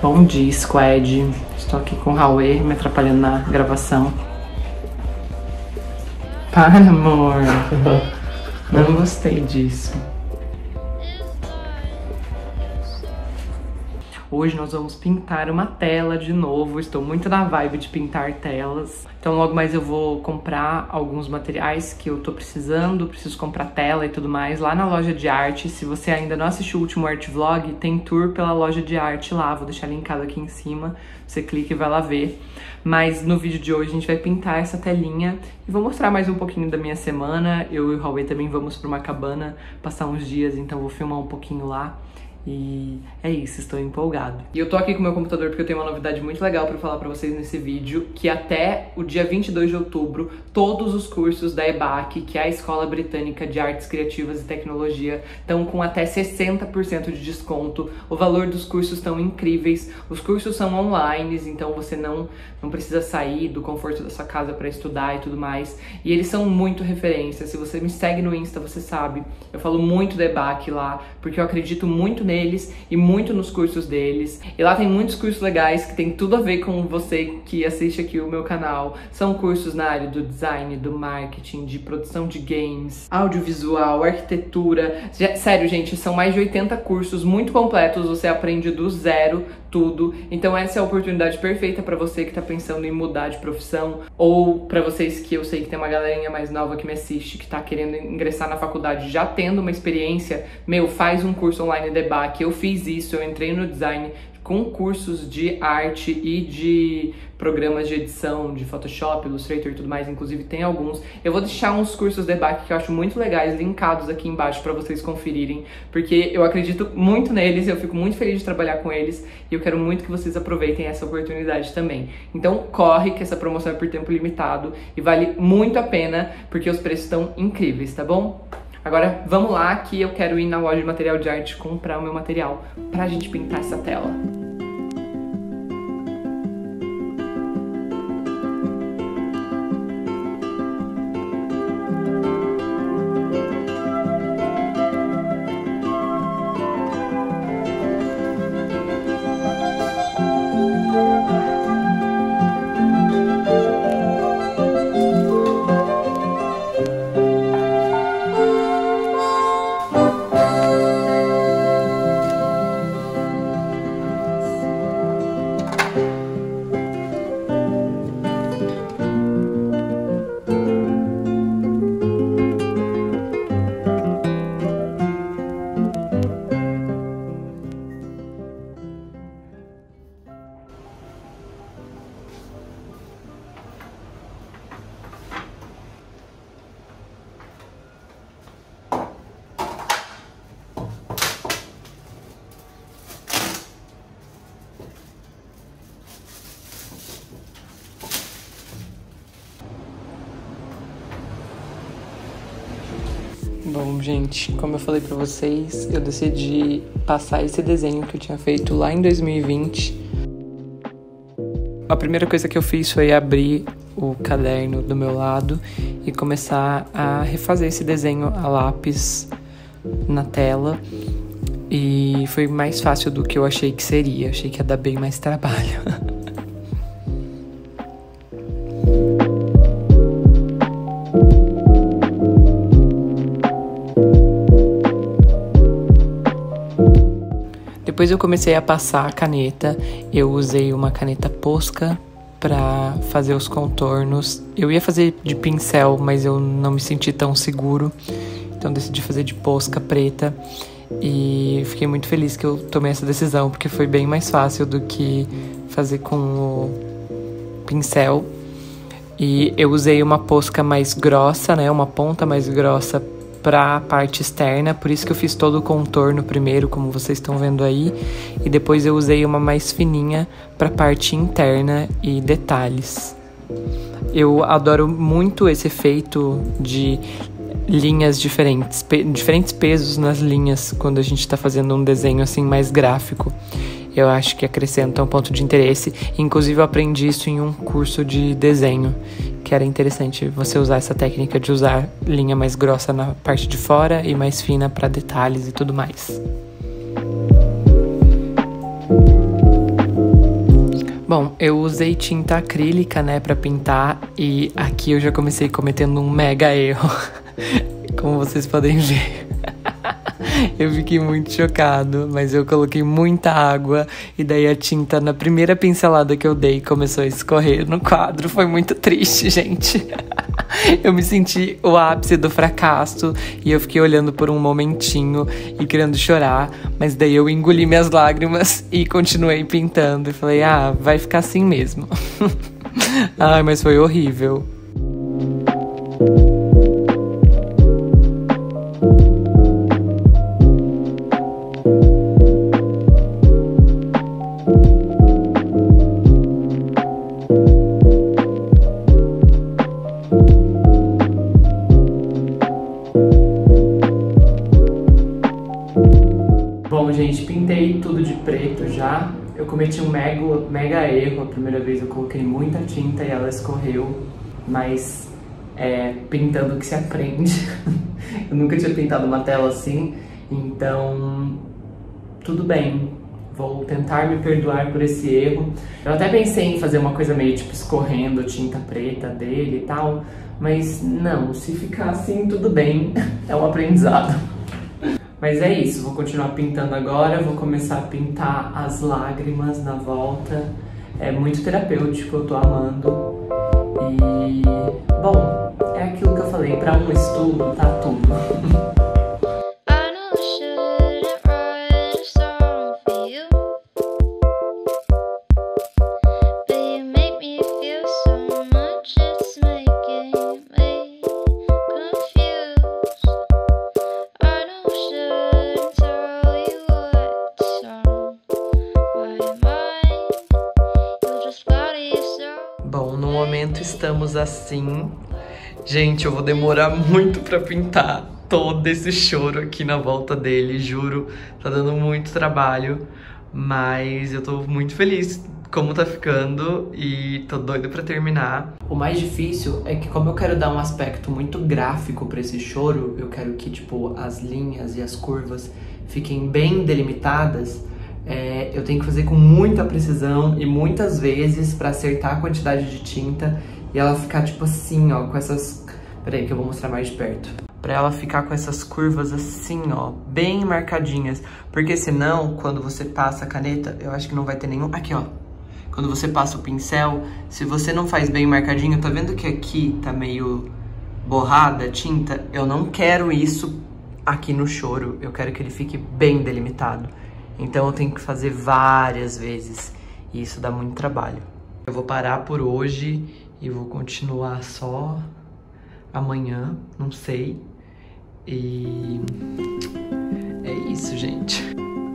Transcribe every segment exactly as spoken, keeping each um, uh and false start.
Bom dia, squad. Estou aqui com o Huawei me atrapalhando na gravação. Para, amor. Não gostei disso. Hoje nós vamos pintar uma tela de novo. Estou muito na vibe de pintar telas. Então logo mais eu vou comprar alguns materiais que eu tô precisando. Preciso comprar tela e tudo mais lá na loja de arte. Se você ainda não assistiu o último art vlog, tem tour pela loja de arte lá. Vou deixar linkado aqui em cima. Você clica e vai lá ver. Mas no vídeo de hoje a gente vai pintar essa telinha. E vou mostrar mais um pouquinho da minha semana. Eu e o Huawei também vamos pra uma cabana passar uns dias. Então vou filmar um pouquinho lá. E é isso, estou empolgado. E eu tô aqui com o meu computador porque eu tenho uma novidade muito legal pra falar pra vocês nesse vídeo, que até o dia vinte e dois de outubro, todos os cursos da EBAC, que é a Escola Britânica de Artes Criativas e Tecnologia, estão com até sessenta por cento de desconto. O valor dos cursos estão incríveis. Os cursos são online, então você não, não precisa sair do conforto da sua casa pra estudar e tudo mais. E eles são muito referência. Se você me segue no Insta, você sabe. Eu falo muito da EBAC lá, porque eu acredito muito neles e muito nos cursos deles. E lá tem muitos cursos legais que tem tudo a ver com você que assiste aqui o meu canal. São cursos na área do design, do marketing, de produção de games, audiovisual, arquitetura. Sério, gente, são mais de oitenta cursos muito completos. Você aprende do zero tudo. Então essa é a oportunidade perfeita para você que tá pensando em mudar de profissão, ou para vocês que eu sei que tem uma galerinha mais nova que me assiste, que tá querendo ingressar na faculdade já tendo uma experiência. Meu, faz um curso online da EBAC. Eu fiz isso, eu entrei no design com cursos de arte e de programas de edição, de Photoshop, Illustrator e tudo mais, inclusive tem alguns. Eu vou deixar uns cursos da EBAC que eu acho muito legais, linkados aqui embaixo pra vocês conferirem, porque eu acredito muito neles, eu fico muito feliz de trabalhar com eles e eu quero muito que vocês aproveitem essa oportunidade também. Então corre, que essa promoção é por tempo limitado e vale muito a pena, porque os preços estão incríveis, tá bom? Agora vamos lá, que eu quero ir na loja de material de arte comprar o meu material pra gente pintar essa tela. Bom, gente, como eu falei pra vocês, eu decidi passar esse desenho que eu tinha feito lá em dois mil e vinte. A primeira coisa que eu fiz foi abrir o caderno do meu lado e começar a refazer esse desenho a lápis na tela. E foi mais fácil do que eu achei que seria. Achei que ia dar bem mais trabalho. Depois eu comecei a passar a caneta. Eu usei uma caneta Posca para fazer os contornos. Eu ia fazer de pincel, mas eu não me senti tão seguro, então decidi fazer de Posca preta. E fiquei muito feliz que eu tomei essa decisão, porque foi bem mais fácil do que fazer com o pincel. E eu usei uma Posca mais grossa, né, uma ponta mais grossa para a parte externa, por isso que eu fiz todo o contorno primeiro, como vocês estão vendo aí, e depois eu usei uma mais fininha para a parte interna e detalhes. Eu adoro muito esse efeito de linhas diferentes, pe- diferentes pesos nas linhas quando a gente está fazendo um desenho assim mais gráfico. Eu acho que acrescenta um ponto de interesse. Inclusive eu aprendi isso em um curso de desenho, que era interessante você usar essa técnica de usar linha mais grossa na parte de fora e mais fina para detalhes e tudo mais. Bom, eu usei tinta acrílica, né, pra pintar, e aqui eu já comecei cometendo um mega erro, como vocês podem ver. Eu fiquei muito chocado, mas eu coloquei muita água e daí a tinta, na primeira pincelada que eu dei, começou a escorrer no quadro. Foi muito triste, gente. Eu me senti o ápice do fracasso e eu fiquei olhando por um momentinho e querendo chorar, mas daí eu engoli minhas lágrimas e continuei pintando e falei, ah, vai ficar assim mesmo. Ai, mas foi horrível. Bom, gente, pintei tudo de preto já. Eu cometi um mega, mega erro. A primeira vez eu coloquei muita tinta e ela escorreu. Mas é pintando que se aprende. Eu nunca tinha pintado uma tela assim. Então, tudo bem. Vou tentar me perdoar por esse erro. Eu até pensei em fazer uma coisa meio tipo escorrendo tinta preta dele e tal. Mas não, se ficar assim, tudo bem. É um aprendizado. Mas é isso, vou continuar pintando agora, vou começar a pintar as lágrimas na volta. É muito terapêutico, eu tô amando. E, bom, é aquilo que eu falei, pra um estudo tá tudo. Bom, no momento estamos assim. Gente, eu vou demorar muito pra pintar todo esse choro aqui na volta dele, juro. Tá dando muito trabalho, mas eu tô muito feliz como tá ficando e tô doido pra terminar. O mais difícil é que, como eu quero dar um aspecto muito gráfico pra esse choro, eu quero que, tipo, as linhas e as curvas fiquem bem delimitadas. É, eu tenho que fazer com muita precisão e muitas vezes pra acertar a quantidade de tinta e ela ficar tipo assim, ó, com essas... Peraí que eu vou mostrar mais de perto. Pra ela ficar com essas curvas assim, ó, bem marcadinhas. Porque senão, quando você passa a caneta, eu acho que não vai ter nenhum... Aqui, ó. Quando você passa o pincel, se você não faz bem marcadinho, tá vendo que aqui tá meio borrada a tinta? Eu não quero isso aqui no choro. Eu quero que ele fique bem delimitado. Então eu tenho que fazer várias vezes e isso dá muito trabalho. Eu vou parar por hoje e vou continuar só amanhã, não sei. E é isso, gente.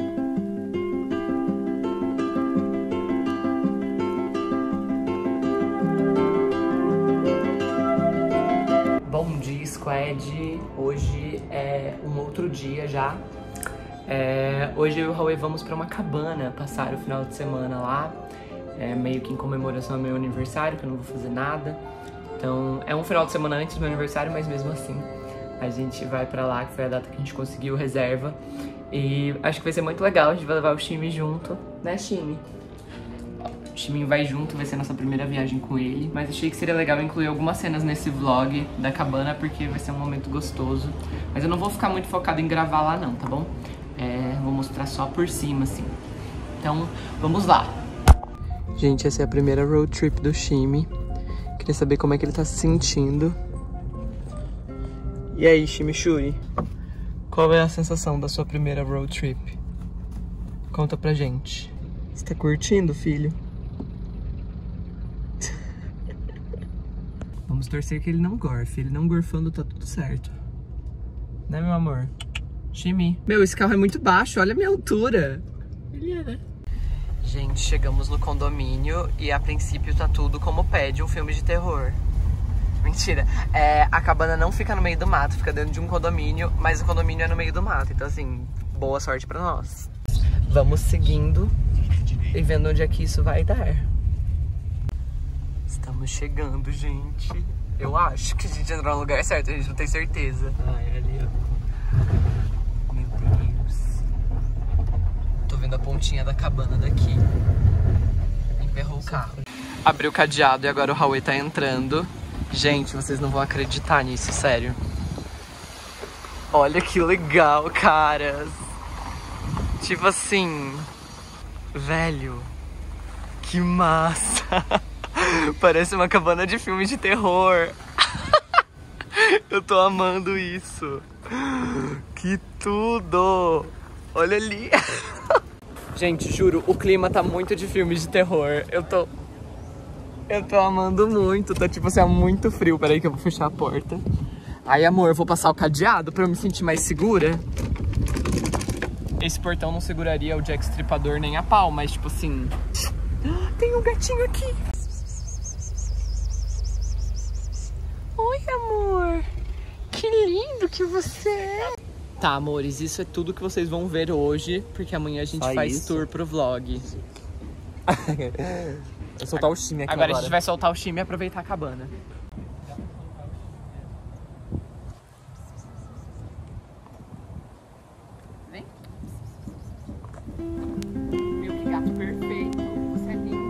Bom dia, Squad. Hoje é um outro dia já. É, hoje eu e o Rauê vamos pra uma cabana passar o final de semana lá, é, meio que em comemoração ao meu aniversário, que eu não vou fazer nada. Então é um final de semana antes do meu aniversário, mas mesmo assim a gente vai pra lá, que foi a data que a gente conseguiu reserva. E acho que vai ser muito legal, a gente vai levar o Chime junto, né, Chime? O Chime vai junto, vai ser a nossa primeira viagem com ele. Mas achei que seria legal incluir algumas cenas nesse vlog da cabana, porque vai ser um momento gostoso. Mas eu não vou ficar muito focado em gravar lá não, tá bom? É, vou mostrar só por cima, assim. Então, vamos lá. Gente, essa é a primeira road trip do Chime. Queria saber como é que ele tá se sentindo. E aí, Chimichurri? Qual é a sensação da sua primeira road trip? Conta pra gente. Você tá curtindo, filho? Vamos torcer que ele não gorfe. Ele não gorfando tá tudo certo. Né, meu amor? Chime. Meu, esse carro é muito baixo, olha a minha altura. Ele é, né? Gente, chegamos no condomínio e a princípio tá tudo como pede um filme de terror. Mentira. É, a cabana não fica no meio do mato, fica dentro de um condomínio, mas o condomínio é no meio do mato. Então, assim, boa sorte pra nós. Vamos seguindo e vendo onde é que isso vai dar. Estamos chegando, gente. Eu acho que a gente entrou no lugar certo, a gente não tem certeza. Ah, é ali, ó. Tô vendo a pontinha da cabana daqui. Ferrou o carro. Abriu o cadeado e agora o Rauê tá entrando. Gente, vocês não vão acreditar nisso, sério. Olha que legal, caras. Tipo assim... Velho... Que massa! Parece uma cabana de filme de terror. Eu tô amando isso. Que tudo! Olha ali. Gente, juro, o clima tá muito de filme de terror. Eu tô... Eu tô amando muito. Tá tipo assim, é muito frio. Peraí que eu vou fechar a porta. Aí, amor, eu vou passar o cadeado pra eu me sentir mais segura. Esse portão não seguraria o Jack Stripador nem a pau, mas tipo assim... Tem um gatinho aqui. Oi, amor. Que lindo que você é. Tá, amores, isso é tudo que vocês vão ver hoje, porque amanhã a gente Só faz isso? tour pro vlog. Vou soltar o time aqui agora. Agora a gente vai soltar o time e aproveitar a cabana. Vem. Meu, que gato perfeito. Você é lindo.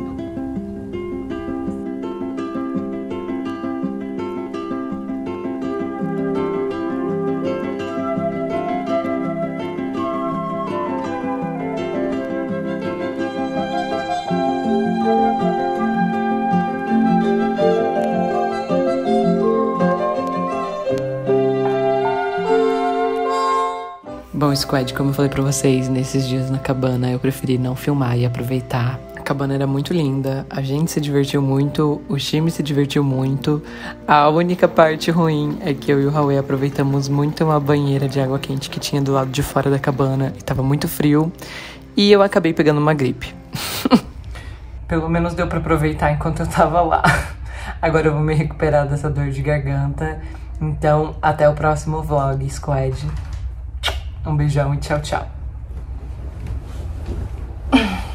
Bom, Squad, como eu falei pra vocês, nesses dias na cabana eu preferi não filmar e aproveitar. A cabana era muito linda, a gente se divertiu muito, o time se divertiu muito. A única parte ruim é que eu e o Rauê aproveitamos muito uma banheira de água quente que tinha do lado de fora da cabana e tava muito frio. E eu acabei pegando uma gripe. Pelo menos deu pra aproveitar enquanto eu tava lá. Agora eu vou me recuperar dessa dor de garganta. Então, até o próximo vlog, Squad. Um beijão e tchau, tchau.